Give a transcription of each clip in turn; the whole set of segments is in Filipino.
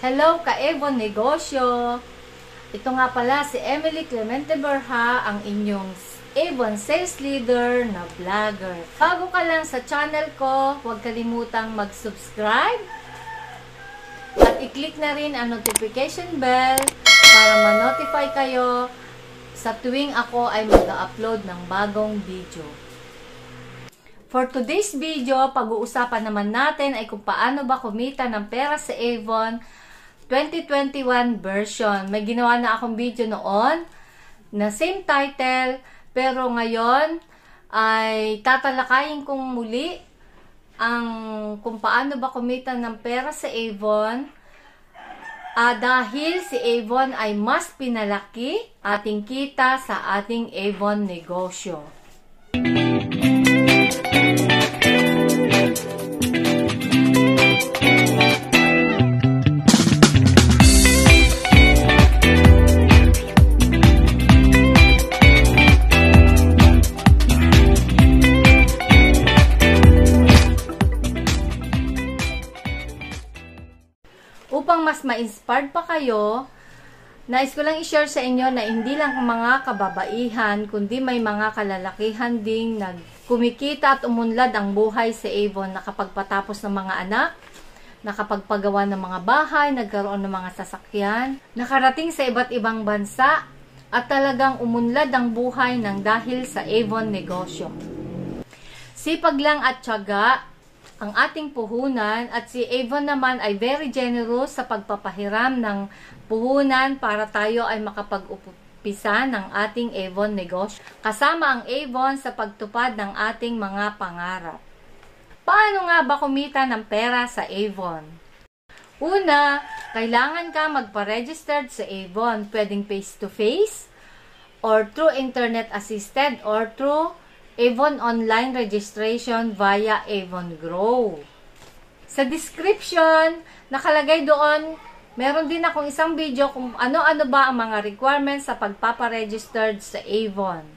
Hello ka-Evon Negosyo! Ito nga pala si Emily Clemente Berha, ang inyong Evon Sales Leader na vlogger. Bago ka lang sa channel ko, huwag kalimutang mag-subscribe at i-click na rin ang notification bell para ma-notify kayo sa tuwing ako ay mag-upload ng bagong video. For today's video, pag-uusapan naman natin ay kung paano ba kumita ng pera sa Evon 2021 version. May ginawa na akong video noon na same title, pero ngayon ay tatalakayin kong muli ang kung paano ba kumita ng pera sa Evon dahil si Evon ay mas pinalaki ating kita sa ating Evon negosyo. Upang mas ma-inspired pa kayo, nais ko lang i-share sa inyo na hindi lang mga kababaihan, kundi may mga kalalakihan ding kumikita at umunlad ang buhay sa Evon, nakapagpatapos ng mga anak, nakapagpagawa ng mga bahay, nagkaroon ng mga sasakyan, nakarating sa iba't ibang bansa, at talagang umunlad ang buhay ng dahil sa Evon negosyo. Sipag lang at tiyaga ang ating puhunan, at si Evon naman ay very generous sa pagpapahiram ng puhunan para tayo ay makapag-upisa ng ating Evon negosyo. Kasama ang Evon sa pagtupad ng ating mga pangarap. Paano nga ba kumita ng pera sa Evon? Una, kailangan ka magpa-registered sa Evon. Pwedeng face-to-face, or through internet assisted, or through Evon online registration via Evon Grow. Sa description, nakalagay doon, meron din akong isang video kung ano-ano ba ang mga requirements sa pagpaparegistered sa Evon.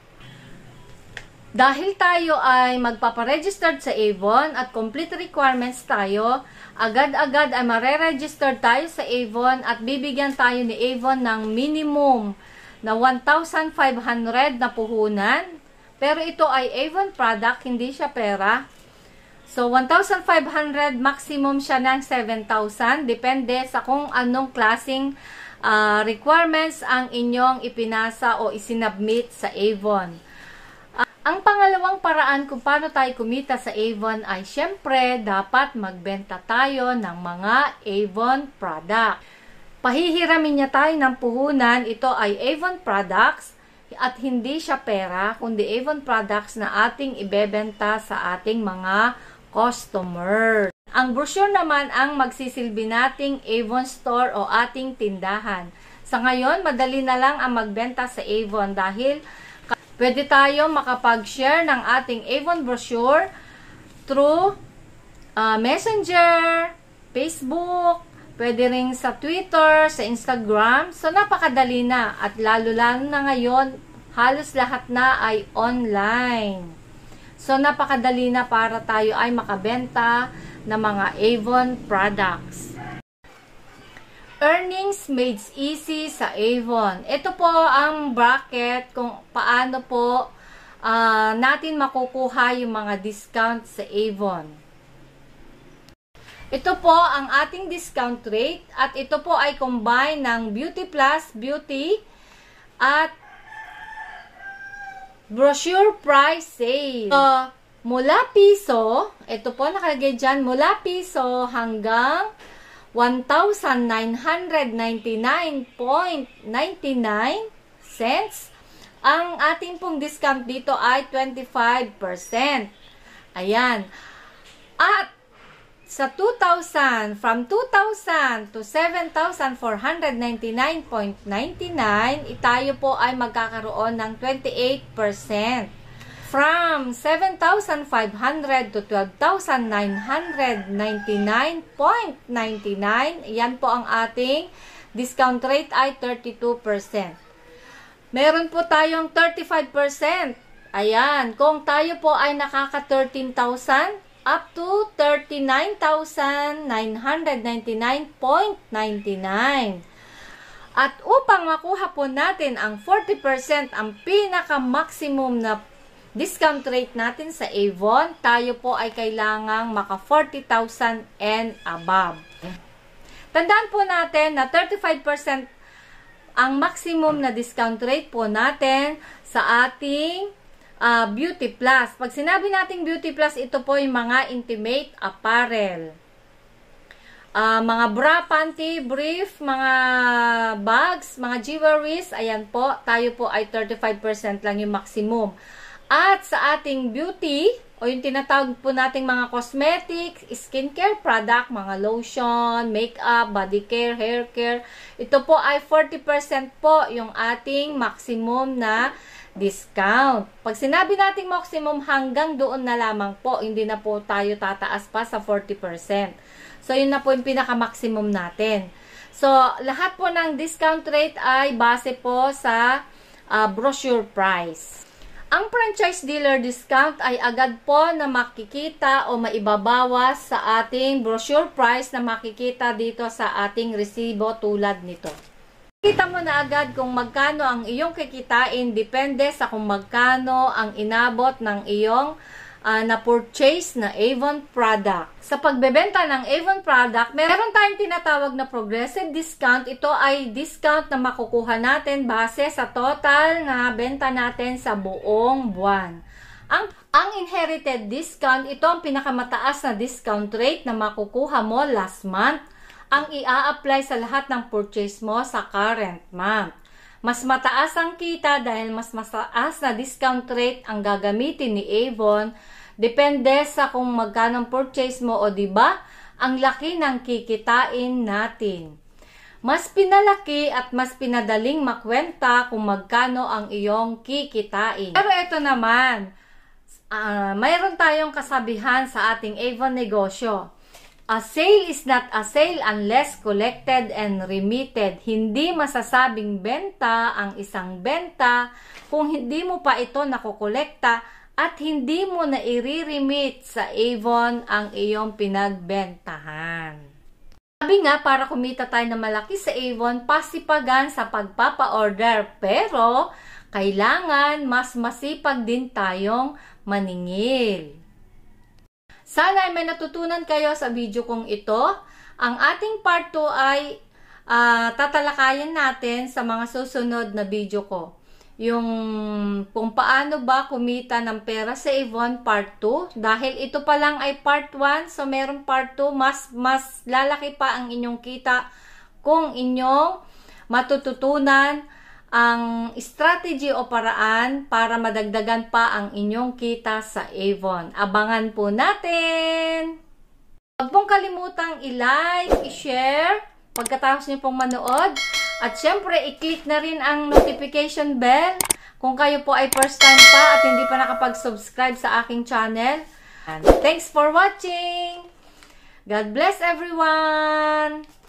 Dahil tayo ay magpaparegistered sa Evon at complete requirements tayo, agad-agad ay mareregister tayo sa Evon at bibigyan tayo ni Evon ng minimum na 1,500 na puhunan. Pero ito ay Evon product, hindi siya pera. So, 1,500, maximum siya ng 7,000. Depende sa kung anong klaseng requirements ang inyong ipinasa o isinubmit sa Evon. Ang pangalawang paraan kung paano tayo kumita sa Evon ay syempre dapat magbenta tayo ng mga Evon product. Pahihiramin niya tayo ng puhunan, ito ay Evon products, at hindi siya pera, kundi Evon products na ating ibebenta sa ating mga customer. Ang brochure naman ang magsisilbi nating Evon store o ating tindahan. Sa ngayon, madali na lang ang magbenta sa Evon dahil pwede tayo makapag-share ng ating Evon brochure through Messenger, Facebook, pwede rin sa Twitter, sa Instagram. So, napakadali na. At lalo-lalo na ngayon, halos lahat na ay online. So, napakadali na para tayo ay makabenta ng mga Evon products. Earnings made easy sa Evon. Ito po ang bracket kung paano po natin makukuha yung mga discount sa Evon. Ito po ang ating discount rate at ito po ay combine ng Beauty Plus Beauty at brochure price sale. Mula piso, ito po nakalagay dyan, mula piso hanggang 1,999.99 cents. Ang ating pong discount dito ay 25%. Ayan. At sa 2,000, from 2,000 to 7,499.99, tayo po ay magkakaroon ng 28%. From 7,500 to 12,999.99, yan po ang ating discount rate ay 32%. Meron po tayong 35%. Ayan, kung tayo po ay nakaka 13,000, up to 39,999.99. At upang makuha po natin ang 40%, ang pinaka-maximum na discount rate natin sa Avon, tayo po ay kailangang maka 40,000 and above. Tandaan po natin na 35% ang maximum na discount rate po natin sa ating Beauty Plus. Pag sinabi nating Beauty Plus, ito po yung mga intimate apparel. Mga bra, panty, brief, mga bags, mga jewelries, ayan po, tayo po ay 35% lang yung maximum. At sa ating beauty, o yung tinatawag po nating mga cosmetics, skincare product, mga lotion, makeup, body care, hair care, ito po ay 40% po yung ating maximum na discount. Pag sinabi nating maximum, hanggang doon na lamang po, hindi na po tayo tataas pa sa 40%. So, yun na po yung pinaka-maximum natin. So, lahat po ng discount rate ay base po sa brochure price. Ang franchise dealer discount ay agad po na makikita o maibabawas sa ating brochure price na makikita dito sa ating resibo tulad nito. Kita mo na agad kung magkano ang iyong kikitain, depende sa kung magkano ang inabot ng iyong na-purchase na Avon product. Sa pagbebenta ng Avon product, meron tayong tinatawag na progressive discount. Ito ay discount na makukuha natin base sa total na benta natin sa buong buwan. Ang inherited discount, ito ang pinakamataas na discount rate na makukuha mo last month. Ang ia-apply sa lahat ng purchase mo sa current month. Mas mataas ang kita dahil mas mataas na discount rate ang gagamitin ni Avon. Depende sa kung magkano ang purchase mo o diba, ang laki ng kikitain natin. Mas pinalaki at mas pinadaling makwenta kung magkano ang iyong kikitain. Pero ito naman, mayroon tayong kasabihan sa ating Avon negosyo. A sale is not a sale unless collected and remitted. Hindi masasabing benta ang isang benta kung hindi mo pa ito nakokolekta at hindi mo na i-remit sa Avon ang iyong pinagbentahan. Sabi nga, para kumita tayo na malaki sa Avon, pasipagan sa pagpapa-order. Pero, kailangan mas masipag din tayong maningil. Sana ay may natutunan kayo sa video kong ito. Ang ating part 2 ay tatalakayan natin sa mga susunod na video ko. Yung kung paano ba kumita ng pera sa Avon part 2. Dahil ito pa lang ay part 1, so meron part 2, mas lalaki pa ang inyong kita kung inyong matututunan ang strategy o paraan para madagdagan pa ang inyong kita sa Avon. Abangan po natin! Huwag pong kalimutang i-like, i-share pagkatapos niyo pong manood. At syempre, i-click na rin ang notification bell kung kayo po ay first time pa at hindi pa nakapag-subscribe sa aking channel. And thanks for watching! God bless everyone!